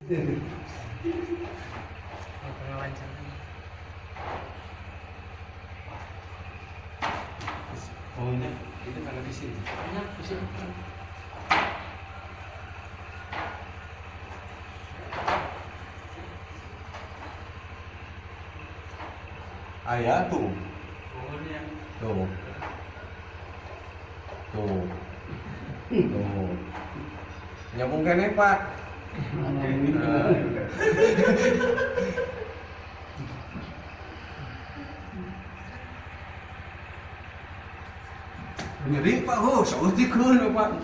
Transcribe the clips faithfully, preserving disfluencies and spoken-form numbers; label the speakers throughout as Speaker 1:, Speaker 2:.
Speaker 1: Oh ini, ini karena di sini.
Speaker 2: Ini di sini.
Speaker 1: Ayah tuh. Tuh. Tuh. Tuh. Nyambung kan ya Pak? Ngeri Pak, oh, sautikun Pak.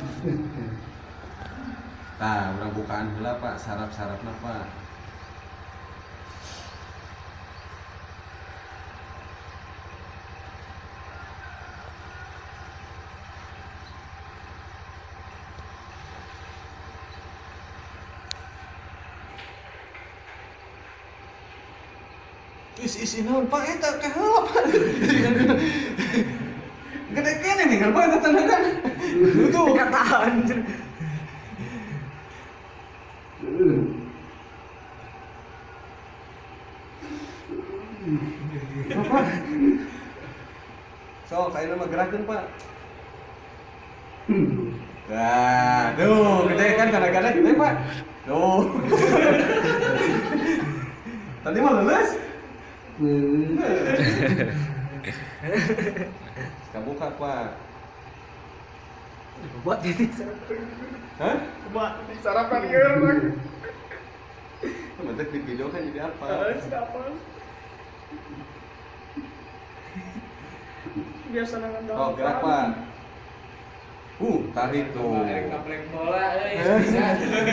Speaker 1: Nah, orang bukaan heula Pak, saraf-sarafna Pak. Is is naon Pak eta teh heula Pak. Gede kene nih kan Pak eta tenagan. Itu kataan. Apa? So, kayak nama gerakan Pak. Nah, tuh, gede kan kadang-kadang gede Pak. Tuh. Tadi mah lulus. Kabuka Pak.
Speaker 2: Buat titik sarapan.
Speaker 1: Hah?
Speaker 2: Buat titik sarapan ya orang.
Speaker 1: Bentuk di video kan jadi apa?
Speaker 2: Siapa? Biasa nangan dong.
Speaker 1: Oh, gerak Pak. Uh, tarik tuh.
Speaker 2: Kaplek bola, eh bisa.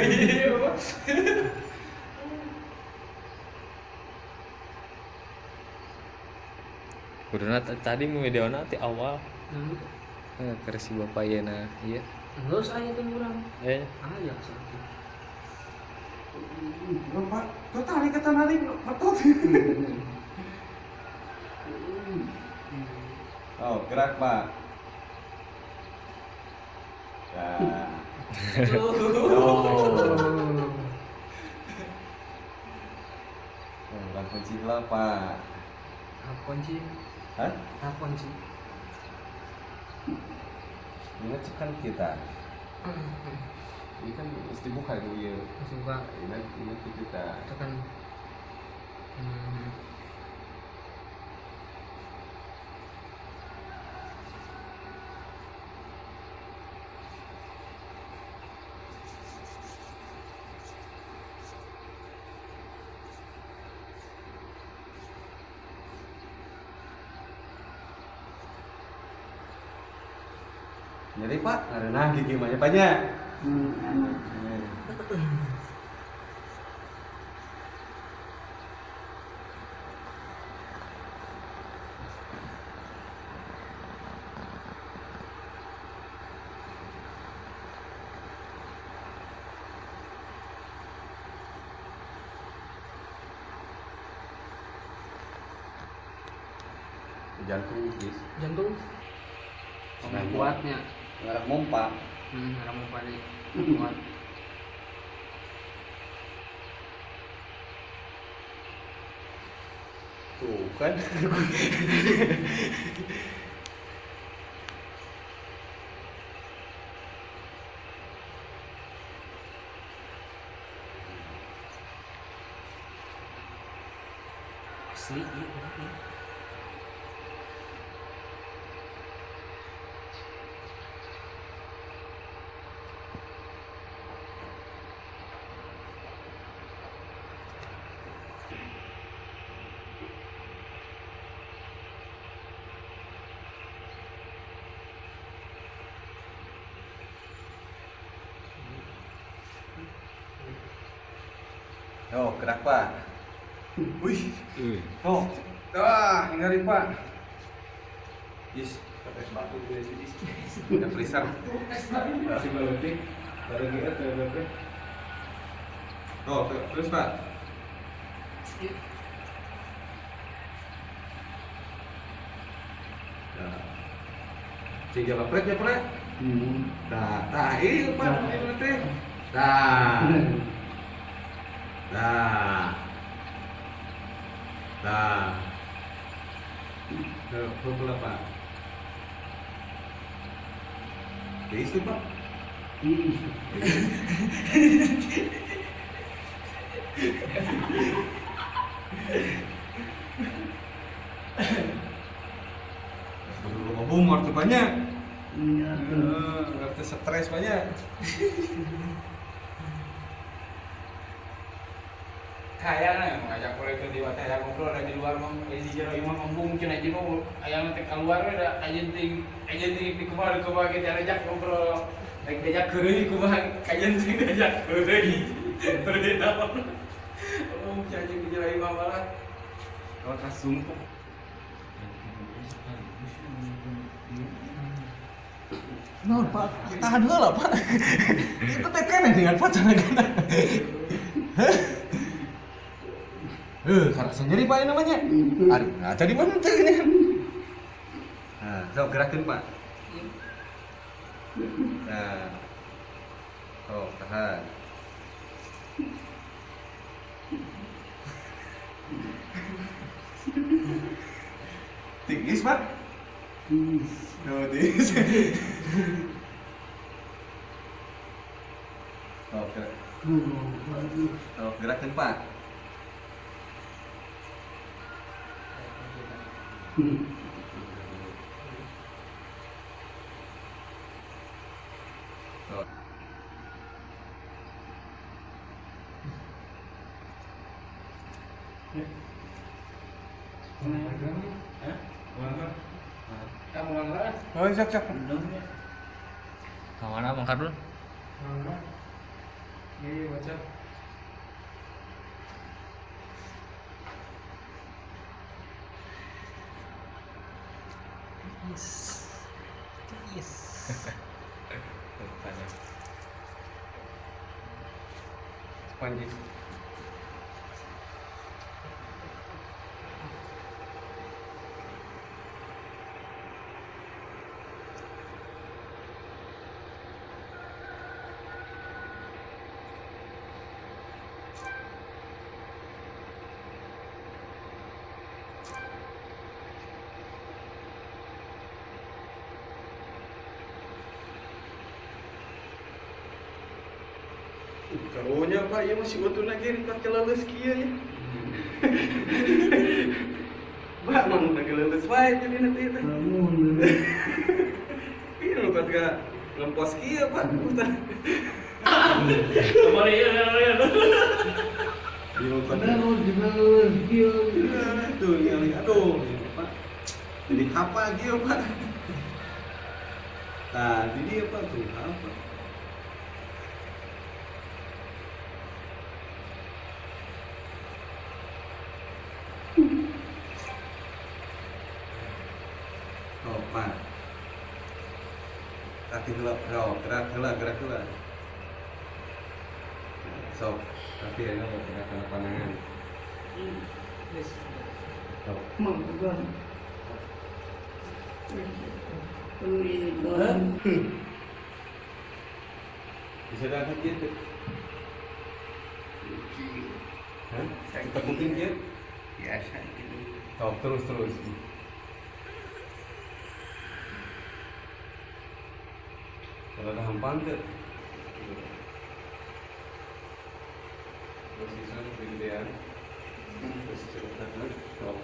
Speaker 3: Kuduna tadi mau video nanti awal. Eh, keresi bapak ya nah, iya.
Speaker 2: Enggak usah aya teh urang.
Speaker 3: Eh,
Speaker 2: Aya sakit.
Speaker 1: Pak, tuh tarik kata narik, betul. Oh, gerak Pak. Nah. Oh. Bukan kunci lah Pak.
Speaker 2: Apa kunci?
Speaker 1: Hah?
Speaker 2: Apa kunci?
Speaker 1: Ingat kan kita. Ini kan mesti buka dulu ya.
Speaker 2: Coba
Speaker 1: Ingat ingat kita.
Speaker 2: tekan. Hmm.
Speaker 1: Jadi Pak, karena gigi banyak banyak. Jantung, guys.
Speaker 2: Jantung.
Speaker 1: Nah,
Speaker 2: Kuatnya.
Speaker 1: Ngarep mompa.
Speaker 2: Hmm, ngarep mompa nih. Kuat.
Speaker 1: Tuh kan.
Speaker 2: Asli iya kuatnya.
Speaker 1: Oh, gerak Pak. Wih.
Speaker 3: uh.
Speaker 1: Oh. Ah, ngeri Pak. Yes. Pakai batu di sini. Ada freezer. Si balonnya. Ada kita balonnya. Oh, terus Pak. Nah. Tiga lapret ya, Pak. Hmm. Nah, nah ini Pak, ini teh. Nah. Nah. Nah. Ke pukul apa? Ya itu Pak. Dulu ngomong waktu banyak.
Speaker 4: Iya.
Speaker 1: Waktu stres banyak.
Speaker 2: Kayaknya ngajak mereka di wadah yang ngobrol ada di luar mong di jero imam ngomong cina jino ayam nanti keluar ada agenting agenting di kemana kemana kita ajak ngobrol lagi diajak kerja kemana agenting diajak kerja berbeda ngomong cina di jero imam malah kalau kasumpah
Speaker 1: No, Pak, tahan dulu lah, Pak. Itu tekan dengan pacar kan. Eh, karena sendiri Pak ini namanya. Aduh, nah jadi mana caranya? Nah, sok gerakin Pak. Nah, oh tahan. Tinggi Pak. Oh, tinggi. Oh, gerak. Oh, gerakin Pak. Oh.
Speaker 2: kamu langgar
Speaker 1: Oh, siap siap.
Speaker 3: Kemana Bang Kardun?
Speaker 2: langgar ini WhatsApp
Speaker 1: Panji. Karunya Pak, ya masih waktu lagi pakai leles kia ya. Pak, mang pakai leles baik jadi nanti itu. Ini lo pakai lempos kia Pak, Ustaz.
Speaker 2: kemarin ya kemarin
Speaker 1: Dia pakai. Tuh, ini aduh, Pak. Jadi apa dia Pak? Tadi dia Pak tuh apa? Oh, Pak. Kaki gelap, oh, gerak gelap, gerak gelap. So, tapi ini mau gerakan pandangan. Oh. Bisa dapat gitu. Hah? Kita mungkin dia?
Speaker 4: Biasa gitu.
Speaker 1: Oh, terus terus. Kalau ada hampan tuh. Posisi kegedean. Posisi letaknya. Oh.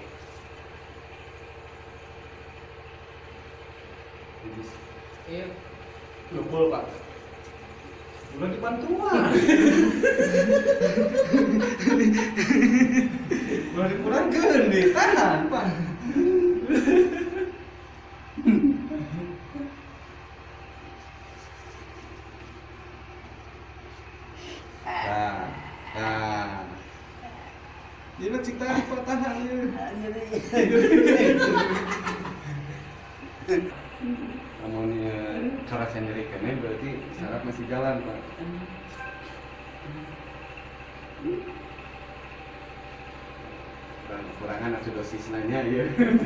Speaker 2: iya
Speaker 1: Lumpul Pak. Udah dibantuan. Udah dikurangkan nih, tahan Pak. Nah, nah. Ini cik tarik Pak, tahan ya. Amonia cara sendiri kan berarti saraf masih jalan Pak. Dan kekurangan acidosis nanya ya.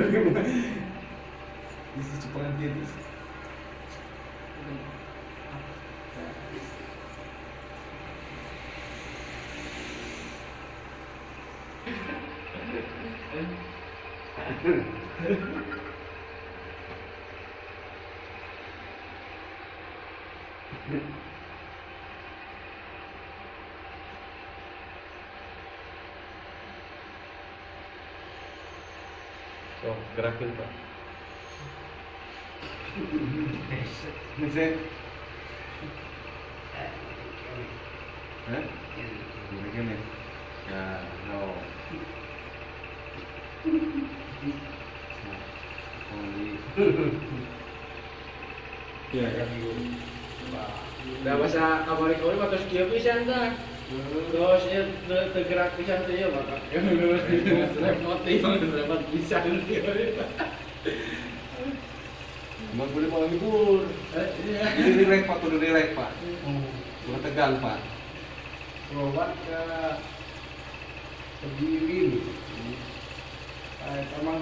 Speaker 1: Bisa cepat dia. So, gerakin Pak. Bisa? Hah? Begini. Ya, no.
Speaker 2: Ya, ya. Dah masa kabar kau ni terus dia pisan dah. Terus ya tergerak pisan tu ya maka. Strap motif dapat pisan dia.
Speaker 1: Emang boleh malam libur. Ini relax Pak, kudu relax Pak. Kudu tegang Pak.
Speaker 2: Berobat ke Kediri. Ay, tamang.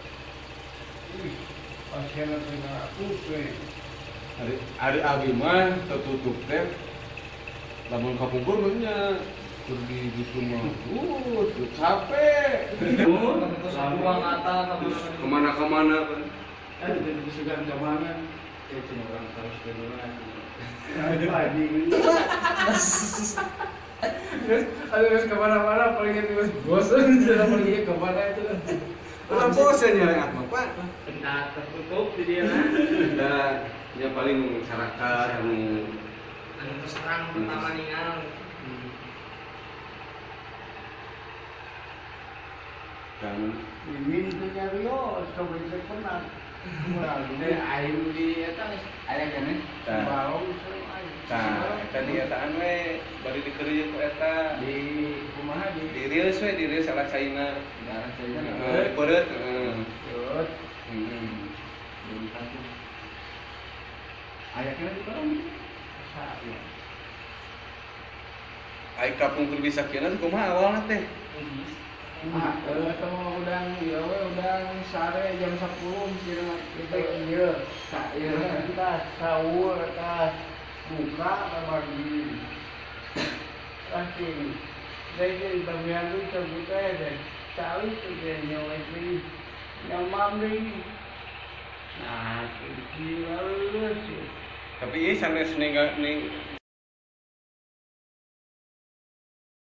Speaker 2: Pasien itu aku sih.
Speaker 1: Hari hari abi mah tertutup teh. Lamun kapungkur banyak. Pergi gitu mah. Uh, capek.
Speaker 2: Ruang atas
Speaker 1: Terus kemana-kemana kan.
Speaker 2: kan itu sudah kemana? Ya cuma orang terus keluar. Terus, terus kemana-mana paling itu bosan sudah pergi kemana itu.
Speaker 1: Udah bosan ya rengat mah Pak.
Speaker 2: Nah, tertutup di dia lah.
Speaker 1: Dan ya paling masyarakat anu
Speaker 2: Anu terus terang pertama ningal.
Speaker 1: kan
Speaker 4: Mimin itu nyari yo, coba itu pernah.
Speaker 2: Eh, ayu di atas.
Speaker 4: Ada kan?
Speaker 1: Tah.
Speaker 2: Balong
Speaker 1: Tah, tadi eta we bari dikeureuh ku eta
Speaker 2: di kumaha di
Speaker 1: di reus we di reus ala China.
Speaker 2: daerah China.
Speaker 1: Heeh, peureut heeh.
Speaker 2: Terus
Speaker 1: Heeh.
Speaker 2: di kampung.
Speaker 4: Ayah kira di orang.
Speaker 2: Saya.
Speaker 1: Ai kapungkur bisa kieu kumaha awalna teh?
Speaker 2: Ah, eh, sama udang, ya we udang sare jam sepuluh mesti kita iya. Iya, kita sahur, kita buka bagi. Pasti. Jadi bagian itu kita ada cari tu dia nyawai beli, nyamam beli. Nah, itu lalu sih.
Speaker 1: Tapi ieu sanes ning ning